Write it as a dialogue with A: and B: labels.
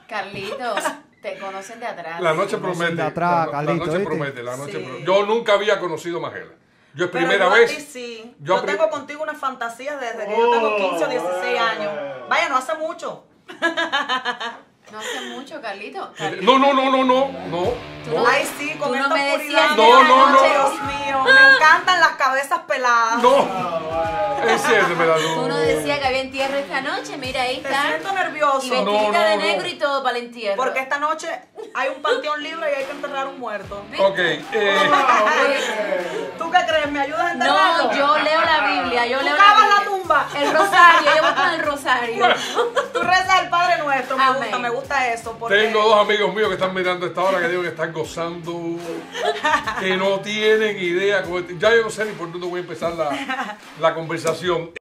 A: Carlitos, te conocen de atrás.
B: La noche promete.
C: De atrás,
B: la
C: Carlito,
B: noche
C: ¿viste?
B: promete, la noche
D: Sí.
B: promete. Yo nunca había conocido a Magela. Yo es
D: Pero
B: primera
D: yo a
B: vez.
D: ti sí.
B: yo
D: Yo
B: pri-
D: tengo contigo unas fantasías desde que yo tengo 15 o 16 años. Vaya, no hace mucho.
A: No hace mucho, Carlitos.
B: No.
A: Tú no-
D: Ay, sí, con
A: tú no
D: esta
A: me
D: oscuridad.
A: decías
B: que la noche-
D: Dios mío, me encantan las cabezas peladas.
B: No. Enciéndeme la luz.
A: Tú no decías que había entierro esta noche, mira, ahí
D: Te
A: está.
D: siento
A: Y
D: nervioso.
A: vestidita de
B: no.
A: negro y todo para el entierro.
D: Porque esta noche hay un panteón libre y hay que enterrar un muerto.
B: Ok.
D: ¿Tú qué crees? ¿Me ayudas a enterrarlo?
A: No, yo leo la Biblia, yo
D: ¿Tú
A: leo
D: cavas
A: la
D: la
A: Biblia.
D: tumba?
A: El rosario, yo voy con el rosario.
D: Tú rezas el Padre Nuestro.
A: Amén.
D: Me gusta eso. Porque
B: Tengo dos amigos míos que están mirando esta hora que digo que están gozando, que no tienen idea. Ya yo no sé ni por dónde voy a empezar la conversación.